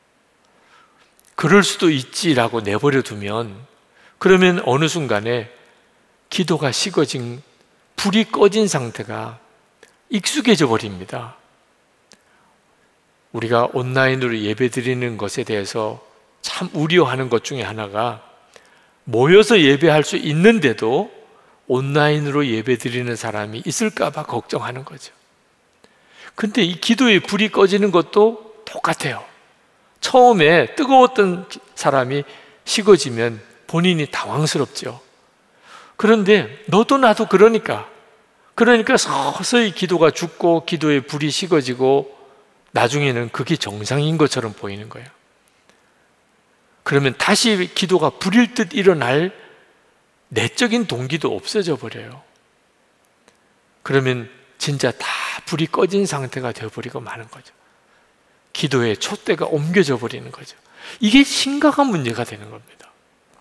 그럴 수도 있지라고 내버려 두면, 그러면 어느 순간에 기도가 식어진, 불이 꺼진 상태가 익숙해져 버립니다. 우리가 온라인으로 예배드리는 것에 대해서 참 우려하는 것 중에 하나가, 모여서 예배할 수 있는데도 온라인으로 예배드리는 사람이 있을까 봐 걱정하는 거죠. 근데 이 기도의 불이 꺼지는 것도 똑같아요. 처음에 뜨거웠던 사람이 식어지면 본인이 당황스럽죠. 그런데 너도 나도 그러니까 그러니까 서서히 기도가 죽고 기도의 불이 식어지고 나중에는 그게 정상인 것처럼 보이는 거예요. 그러면 다시 기도가 불일 듯 일어날 내적인 동기도 없어져 버려요. 그러면 진짜 다 불이 꺼진 상태가 되어버리고 마는 거죠. 기도의 촛대가 옮겨져 버리는 거죠. 이게 심각한 문제가 되는 겁니다.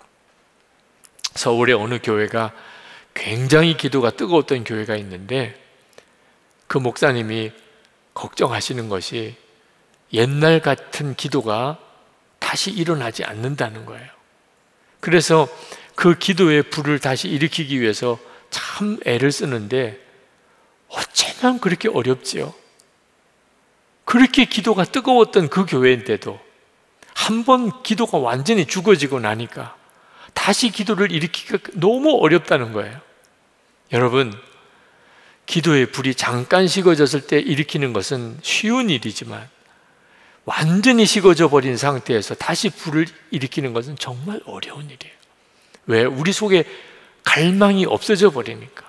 서울의 어느 교회가 굉장히 기도가 뜨거웠던 교회가 있는데, 그 목사님이 걱정하시는 것이 옛날 같은 기도가 다시 일어나지 않는다는 거예요. 그래서 그 기도의 불을 다시 일으키기 위해서 참 애를 쓰는데 어쩌면 그렇게 어렵지요. 그렇게 기도가 뜨거웠던 그 교회인데도 한 번 기도가 완전히 죽어지고 나니까 다시 기도를 일으키기가 너무 어렵다는 거예요. 여러분, 기도의 불이 잠깐 식어졌을 때 일으키는 것은 쉬운 일이지만 완전히 식어져 버린 상태에서 다시 불을 일으키는 것은 정말 어려운 일이에요. 왜? 우리 속에 갈망이 없어져 버리니까.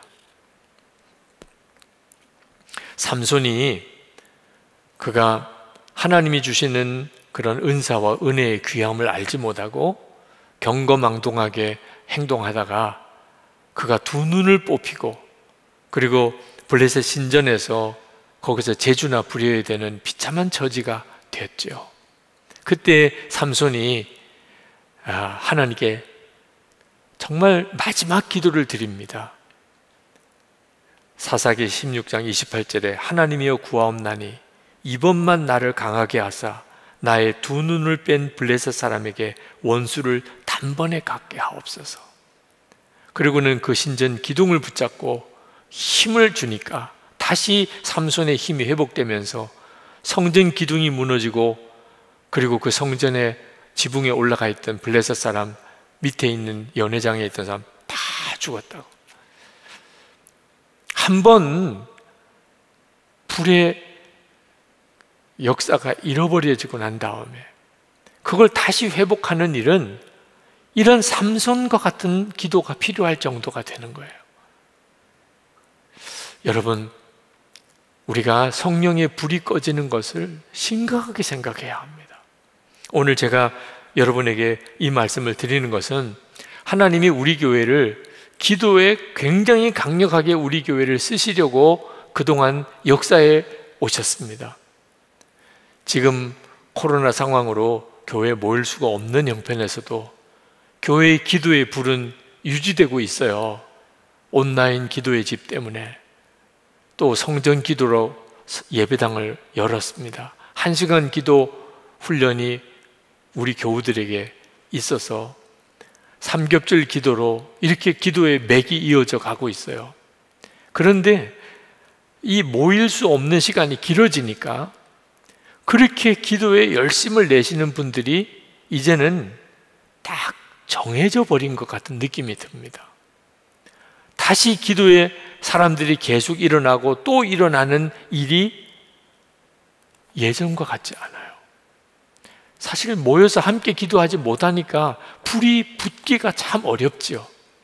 삼손이 그가 하나님이 주시는 그런 은사와 은혜의 귀함을 알지 못하고 경거망동하게 행동하다가 그가 두 눈을 뽑히고, 그리고 블레셋 신전에서 거기서 제주나 부려야 되는 비참한 처지가 됐죠. 그때 삼손이 하나님께 정말 마지막 기도를 드립니다. 사사기 십육 장 이십팔 절에 하나님이여 구하옵나니 이번만 나를 강하게 하사 나의 두 눈을 뺀 블레셋 사람에게 원수를 단번에 갚게 하옵소서. 그리고는 그 신전 기둥을 붙잡고 힘을 주니까 다시 삼손의 힘이 회복되면서 성전 기둥이 무너지고, 그리고 그 성전의 지붕에 올라가 있던 블레셋 사람, 밑에 있는 연회장에 있던 사람 다 죽었다고. 한 번 불의 역사가 잃어버려지고 난 다음에 그걸 다시 회복하는 일은 이런 삼손과 같은 기도가 필요할 정도가 되는 거예요. 여러분, 우리가 성령의 불이 꺼지는 것을 심각하게 생각해야 합니다. 오늘 제가 여러분에게 이 말씀을 드리는 것은 하나님이 우리 교회를 기도에 굉장히 강력하게 우리 교회를 쓰시려고 그동안 역사에 오셨습니다. 지금 코로나 상황으로 교회에 모일 수가 없는 형편에서도 교회의 기도의 불은 유지되고 있어요. 온라인 기도의 집 때문에. 또 성전 기도로 예배당을 열었습니다. 한 시간 기도 훈련이 우리 교우들에게 있어서 삼겹절 기도로 이렇게 기도의 맥이 이어져 가고 있어요. 그런데 이 모일 수 없는 시간이 길어지니까 그렇게 기도에 열심을 내시는 분들이 이제는 딱 정해져 버린 것 같은 느낌이 듭니다. 다시 기도에 사람들이 계속 일어나고 또 일어나는 일이 예전과 같지 않아요. 사실 모여서 함께 기도하지 못하니까 불이 붙기가 참 어렵지요.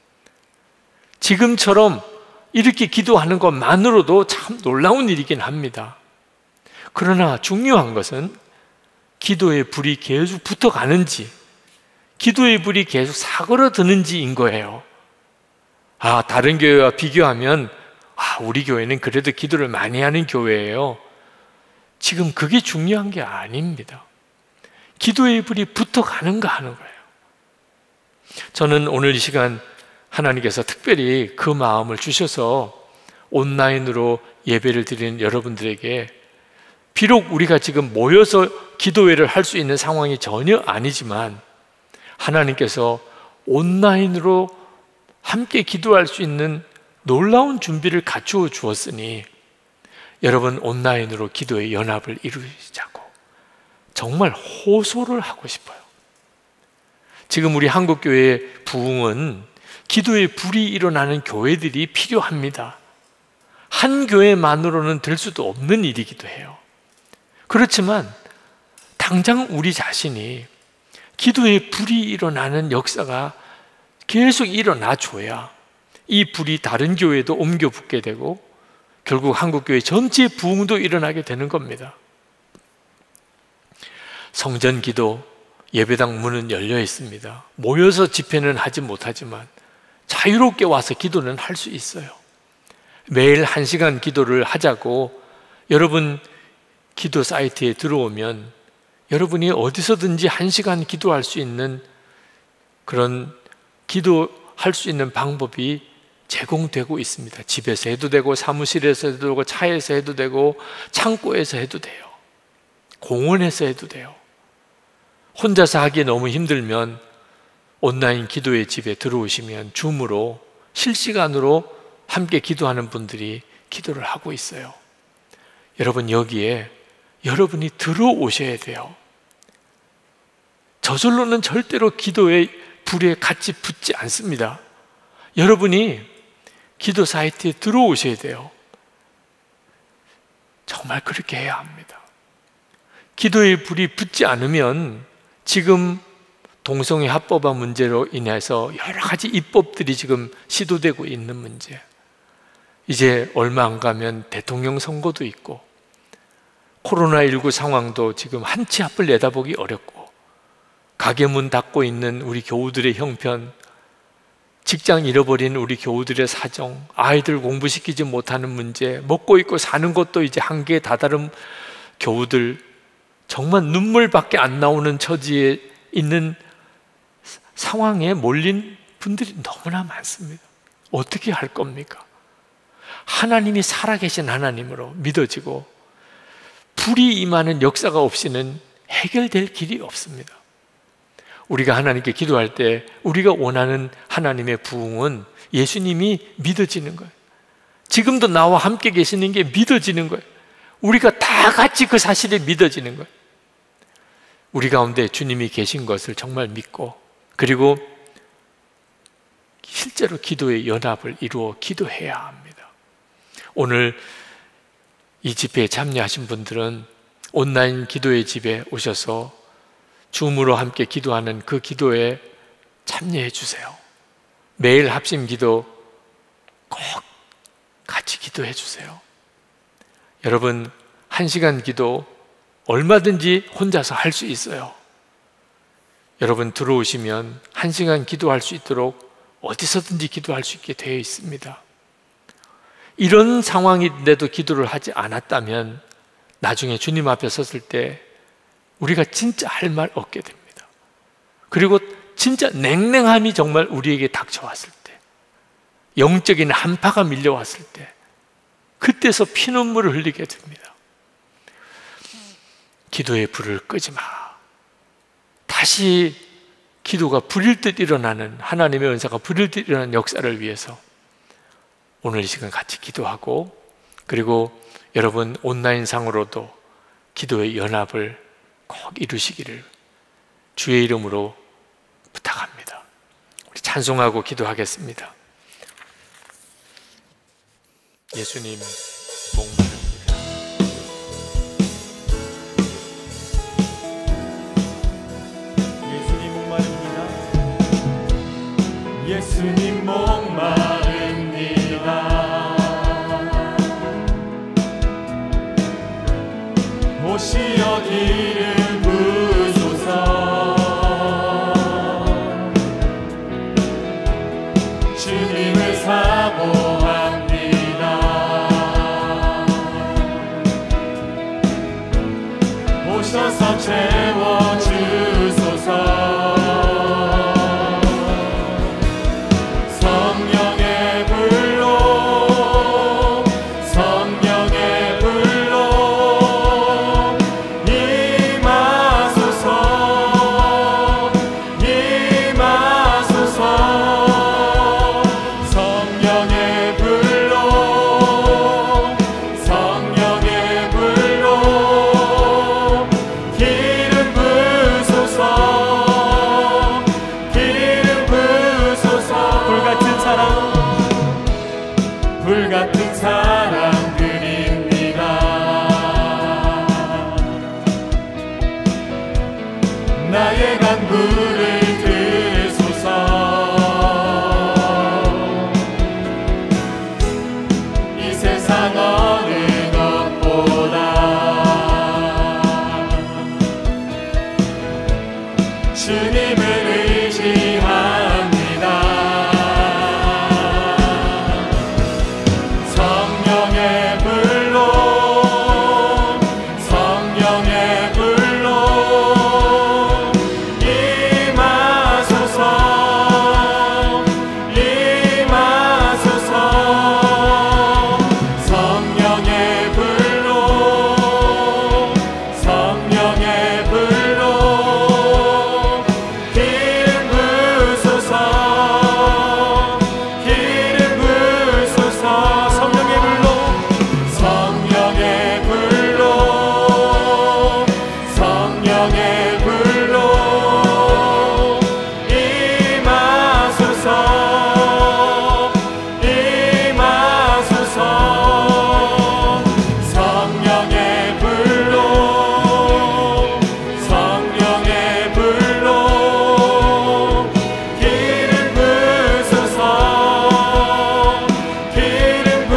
지금처럼 이렇게 기도하는 것만으로도 참 놀라운 일이긴 합니다. 그러나 중요한 것은 기도의 불이 계속 붙어가는지, 기도의 불이 계속 사그러드는지인 거예요. 아, 다른 교회와 비교하면 아, 우리 교회는 그래도 기도를 많이 하는 교회예요. 지금 그게 중요한 게 아닙니다. 기도의 불이 붙어가는가 하는 거예요. 저는 오늘 이 시간 하나님께서 특별히 그 마음을 주셔서 온라인으로 예배를 드리는 여러분들에게, 비록 우리가 지금 모여서 기도회를 할 수 있는 상황이 전혀 아니지만 하나님께서 온라인으로 함께 기도할 수 있는 놀라운 준비를 갖추어 주었으니 여러분 온라인으로 기도의 연합을 이루자고 정말 호소를 하고 싶어요. 지금 우리 한국교회의 부흥은 기도의 불이 일어나는 교회들이 필요합니다. 한 교회만으로는 될 수도 없는 일이기도 해요. 그렇지만 당장 우리 자신이 기도의 불이 일어나는 역사가 계속 일어나줘야 이 불이 다른 교회도 옮겨 붙게 되고 결국 한국교회 전체 부흥도 일어나게 되는 겁니다. 성전 기도, 예배당 문은 열려 있습니다. 모여서 집회는 하지 못하지만 자유롭게 와서 기도는 할 수 있어요. 매일 한 시간 기도를 하자고 여러분 기도 사이트에 들어오면 여러분이 어디서든지 한 시간 기도할 수 있는 그런 기도할 수 있는 방법이 제공되고 있습니다. 집에서 해도 되고 사무실에서 해도 되고 차에서 해도 되고 창고에서 해도 돼요. 공원에서 해도 돼요. 혼자서 하기 너무 힘들면 온라인 기도의 집에 들어오시면 줌으로 실시간으로 함께 기도하는 분들이 기도를 하고 있어요. 여러분 여기에 여러분이 들어오셔야 돼요. 저절로는 절대로 기도의 불에 같이 붙지 않습니다. 여러분이 기도 사이트에 들어오셔야 돼요. 정말 그렇게 해야 합니다. 기도의 불이 붙지 않으면 지금 동성애 합법화 문제로 인해서 여러 가지 입법들이 지금 시도되고 있는 문제, 이제 얼마 안 가면 대통령 선거도 있고 코로나십구 상황도 지금 한 치 앞을 내다보기 어렵고 가게 문 닫고 있는 우리 교우들의 형편, 직장 잃어버린 우리 교우들의 사정, 아이들 공부시키지 못하는 문제, 먹고 입고 사는 것도 이제 한계에 다다른 교우들, 정말 눈물밖에 안 나오는 처지에 있는 상황에 몰린 분들이 너무나 많습니다. 어떻게 할 겁니까? 하나님이 살아계신 하나님으로 믿어지고 불이 임하는 역사가 없이는 해결될 길이 없습니다. 우리가 하나님께 기도할 때 우리가 원하는 하나님의 부흥은 예수님이 믿어지는 거예요. 지금도 나와 함께 계시는 게 믿어지는 거예요. 우리가 다 같이 그 사실이 믿어지는 거예요. 우리 가운데 주님이 계신 것을 정말 믿고, 그리고 실제로 기도의 연합을 이루어 기도해야 합니다. 오늘 이 집회에 참여하신 분들은 온라인 기도의 집에 오셔서 줌으로 함께 기도하는 그 기도에 참여해 주세요. 매일 합심 기도 꼭 같이 기도해 주세요. 여러분, 한 시간 기도 얼마든지 혼자서 할 수 있어요. 여러분 들어오시면 한 시간 기도할 수 있도록 어디서든지 기도할 수 있게 되어 있습니다. 이런 상황인데도 기도를 하지 않았다면 나중에 주님 앞에 섰을 때 우리가 진짜 할 말 없게 됩니다. 그리고 진짜 냉랭함이 정말 우리에게 닥쳐왔을 때, 영적인 한파가 밀려왔을 때, 그때서 피눈물을 흘리게 됩니다. 기도의 불을 끄지 마. 다시 기도가 불일 듯 일어나는, 하나님의 은사가 불일 듯 일어나는 역사를 위해서 오늘 이 시간 같이 기도하고, 그리고 여러분 온라인 상으로도 기도의 연합을 꼭 이루시기를 주의 이름으로 부탁합니다. 우리 찬송하고 기도하겠습니다. 예수님 목마릅니다. 예수님 목마릅니다. 예수님 목마릅니다. 오시어 기름 부으소서. 주님을 사모합니다. 오셔서 채워주소서. 성령의 불로 성령의 불로 임하소서. 임하소서. 성령의 불로 성령의 불로 기름 부으소서. 기름 부으소서. 불같은 사랑 불같은 사랑 드립니다. 나의 간구를 들으소서. 이 세상 어느 것보다 주님을 의지합니다. 성령의 불로 성령의 불로 임하소서. 임하소서. 성령의 불로 성령의 불로 기름 부으소서. 기름 부으소서. 성령의 불로 성령의 불로 성령의 불로 임하소서. 임하소서. 성령의 불로 성령의 불로 기름 부으소서. 기름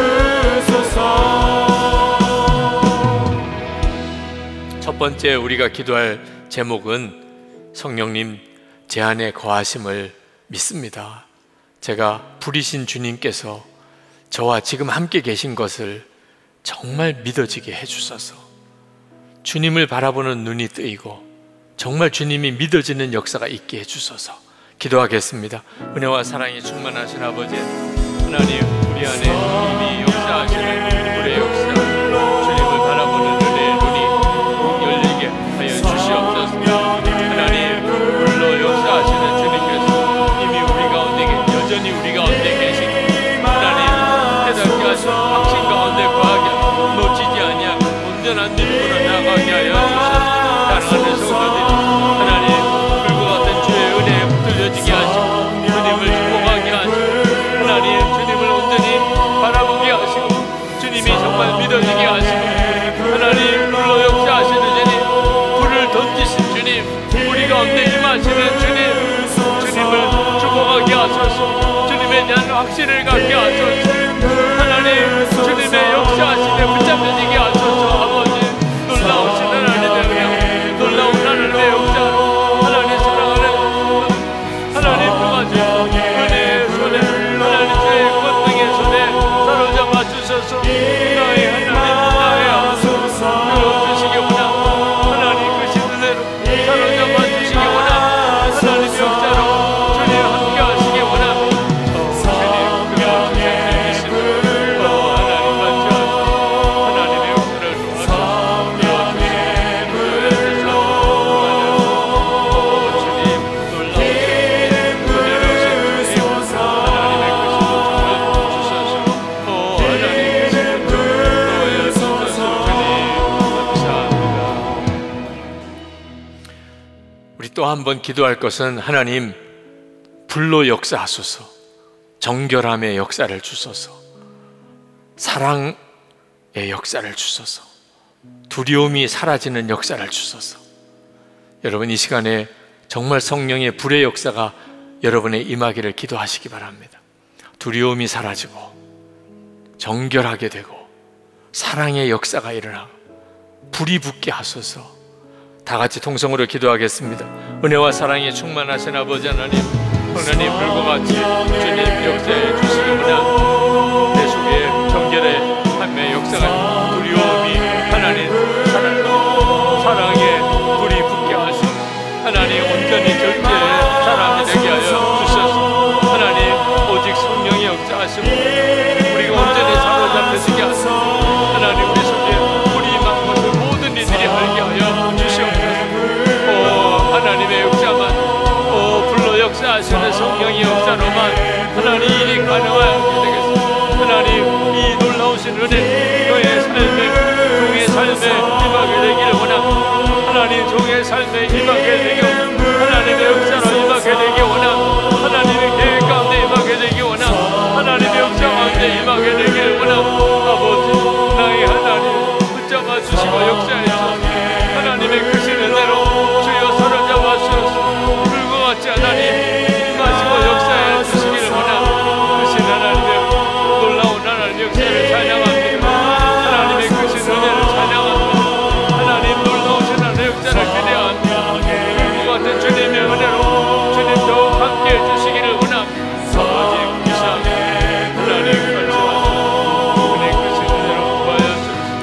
부으소서. 첫 번째 우리가 기도할 제목은 성령님 제 안에 거하심을 믿습니다. 제가 부리신 주님께서 저와 지금 함께 계신 것을 정말 믿어지게 해주소서. 주님을 바라보는 눈이 뜨이고 정말 주님이 믿어지는 역사가 있게 해주소서. 기도하겠습니다. 은혜와 사랑이 충만하신 아버지 하나님, 우리 안에 이미 역사하시는 불의 역사, 주님을 바라보는 은혜의 눈이 꼭 열리게 하여 주시옵소서. 하나님, 불로 역사하시는 주님께서 이미 우리 가운데 여전히 우리 가운데 계시니 하나님 깨닫게 하시고 확신 가운데 거하게 놓치지 아니하고 온전한 믿음으로 나가게 하여 주셔서 사랑하는 성도들이 하나님 불과 같은 주의 은혜에 붙들려지게 하시고 주님을 축복하게 하시고 하나님 주님을 온전히 바라보게 하시고 주님이 정말 믿어지게 하시고 하나님 불로 역사하시는 주님, 불을 던지신 주님, 우리 가운데 임하시는 주님, 주님을 축복하게 하소서. 주님에 대한 확신을 갖게 하소서. 하나님 주님의 역사하심에 붙잡혀지게 하소서. 아버지 놀라우신 하나님의 은혜, 놀라운 하나님의 역사로 하나님 사랑하는 하나님 부가주시고 은혜의 손에 하나님 저의 권능의 손에 사로잡아 주소서. 나의 하나님 나의 아버지 들어주시기 원하 하나님 그 신은혜로 사로잡아 주시기 원하 하나님 역사로 주님 함께 하시기 원하 주님 그 주님 믿으시고 하나님 같이 하소서. 하나님 또 한 번 기도할 것은 하나님 불로 역사하소서, 정결함의 역사를 주소서, 사랑의 역사를 주소서, 두려움이 사라지는 역사를 주소서. 여러분 이 시간에 정말 성령의 불의 역사가 여러분의 임하기를 기도하시기 바랍니다. 두려움이 사라지고 정결하게 되고 사랑의 역사가 일어나고 불이 붙게 하소서. 다 같이 통성으로 기도하겠습니다. 은혜와 사랑이 충만하신 아버지 하나님, 하나님 불과 같이 주님 역사해 주시기보다 내 속에 정결의 삶의 역사가 두려움이 하나님 사랑, 사랑의 불이 붙게 하시고 하나님 온전히 절제의 사람이 되게 하여 주셔서 하나님 오직 성령의 역사하시고 우리가 온전히 사로잡혀지게 하소서. 하나님 우리 속에 불이 임한 것을 모든 이들이 알게 하여 주시옵소서. 오 하나님의 역사만, 오 불로 역사하시는 성령의 역사로만 하나님 일이 가능하게 되겠습니다. 하나님 이 놀라우신 은혜 너의 삶에 종의 삶에 임하게 되기를 원합니다. 하나님 종의 삶에 임하게 되기 하나님의 역사로 임하게 되기 원합니다. 하나님의 계획 가운데 임하게 되기 원합니다. 하나님의 역사 가운데 임하게 되기를 원합니다. 아버지 나의 하나님 붙잡아 주시고 역사해 주시옵소서. 하나님의 크신 은혜로 주여 사로잡아 주옵소서. 불과 같이 하나님 임하시고 역사해 주시기를 원합니다. 크신 하나님의 놀라운 하나님의 역사를 찬양합니다. 하나님의 크신 은혜를 찬양합니다. 하나님 놀라우신 하나님의 역사를 기대합니다. 불과 같은 주님의 은혜로 주님 더욱 함께 해주시기를 원합니다. 아버지 감사합니다. 하나님 감사합니다. 은혜 크신 은혜로 구하여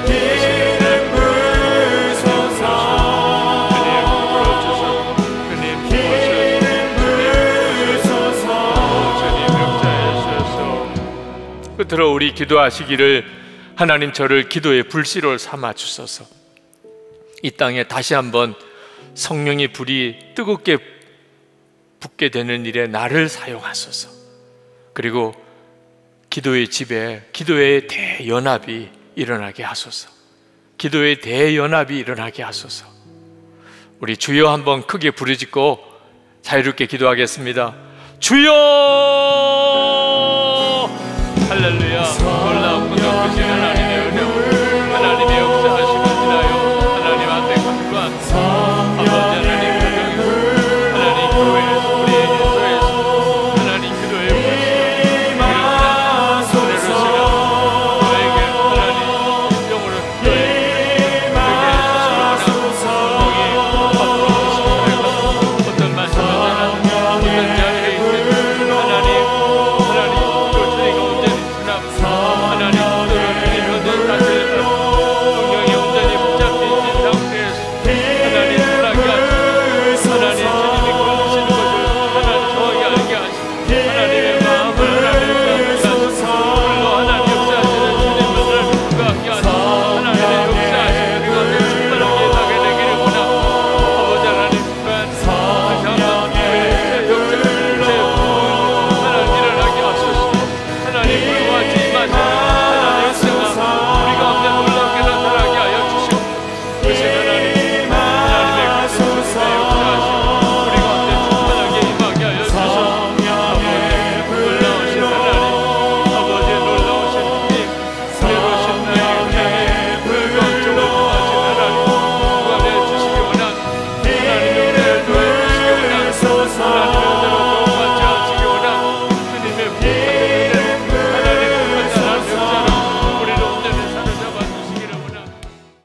끝으로 우리 기도하시기를 하나님 저를 기도의 불씨로 삼아 주소서. 이 땅에 다시 한번 성령의 불이 뜨겁게 붙게 되는 일에 나를 사용하소서. 그리고 기도의 집에 기도의 대연합이 일어나게 하소서. 기도의 대연합이 일어나게 하소서. 우리 주여 한번 크게 부르짖고 자유롭게 기도하겠습니다. 주여!